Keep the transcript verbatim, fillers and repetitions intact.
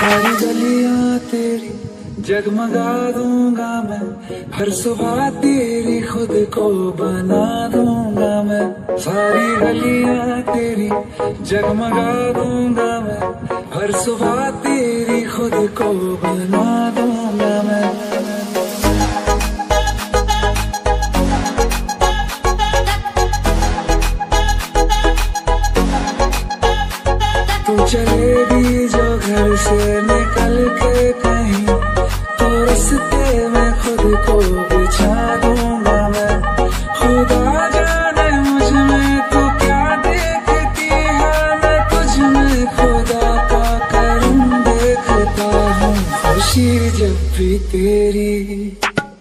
सारी गलियां तेरी जगमगा दूंगा मैं, हर सुबह तेरी खुद को बना दूंगा मैं। सारी गलियां तेरी जगमगा दूंगा मैं, हर सुबह तेरी खुद को बना दूंगा मैं। तू चलेगी जो घर से निकल के कहीं, तो रास्ते में खुद को बिछा दूंगा मैं। खुदा जाने मुझ में तू क्या देखती है, मैं तुझ में खुदा का करम देखता हूँ। खुशी जब भी तेरी